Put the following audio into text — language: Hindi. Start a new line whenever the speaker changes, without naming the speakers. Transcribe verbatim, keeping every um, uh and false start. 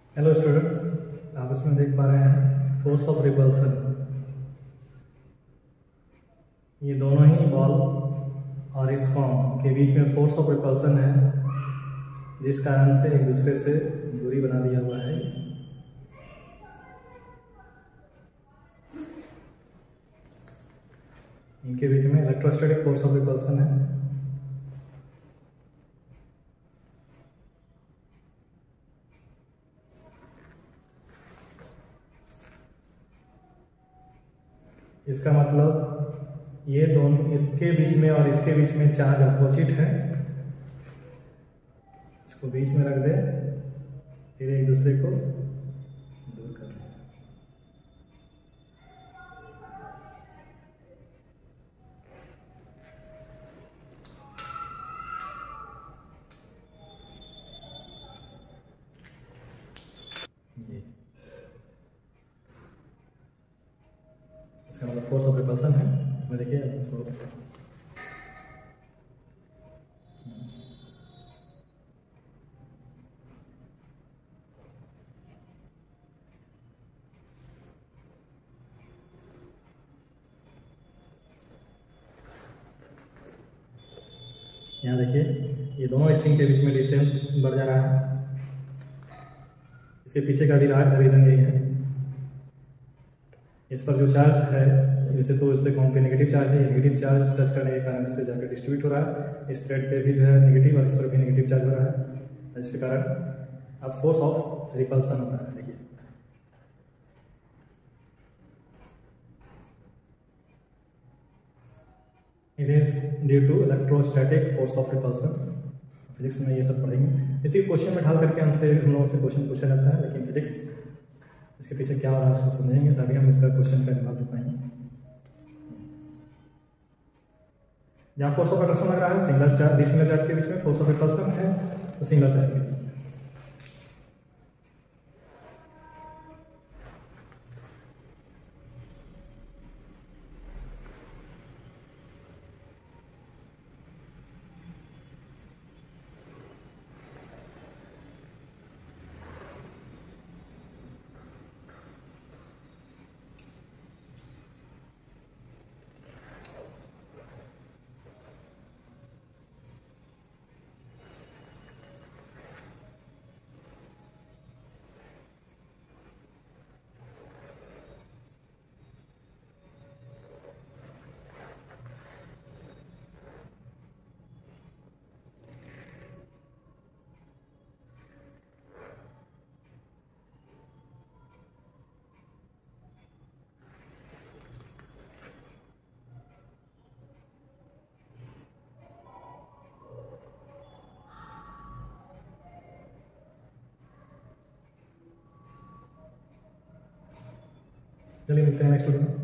हेलो स्टूडेंट्स, आप इसमें देख पा रहे हैं फोर्स ऑफ रिपल्सन। ये दोनों ही बॉल और इस कॉम के बीच में फोर्स ऑफ रिपल्सन है, जिस कारण से एक दूसरे से दूरी बना दिया हुआ है। इनके बीच में इलेक्ट्रोस्टैटिक फोर्स ऑफ रिपल्सन है। इसका मतलब ये दोनों, इसके बीच में और इसके बीच में चार्ज अपोजिट है। इसको बीच में रख दे, फिर एक दूसरे को दूर कर ले। ये इसका मतलब फोर्स ऑफ रिपल्सन है। मैं देखिए इसको यहाँ देखिए, ये दोनों स्ट्रिंग के बीच में डिस्टेंस बढ़ जा रहा है। इसके पीछे का भी रीजन यही है। इस पर जो चार्ज है, जैसे तो इस पर कौन पे नेगेटिव चार्ज है, ये नेगेटिव चार्ज टच करने के कारण इस पर जाकर डिस्ट्रीब्यूट हो रहा है। इस थ्रेड पे भी जो है नेगेटिव और इस पर भी नेगेटिव चार्ज हो रहा है, जिसके कारण अब फोर्स ऑफ रिपल्सन हो रहा है। देखिए it is due to electrostatic force of repulsion. Physics में ये सब पढ़ेंगे। इसी क्वेश्चन में ढाल करके हमसे हम लोगों से क्वेश्चन पूछा जाता है, लेकिन फिजिक्स इसके पीछे क्या हो रहा है उसको समझेंगे, तभी हम इसका क्वेश्चन का जवाब दे पाएंगे। जहाँ फोर्स ऑफ अट्रैक्शन लग रहा है सिंगलर चार्ज डिसिंगलर चार्ज के बीच में, फोर्स ऑफ रिपल्सन है तो सिंगलर चार्ज के बीच में। चलिए मिलते हैं नेक्स्ट वीडियो में।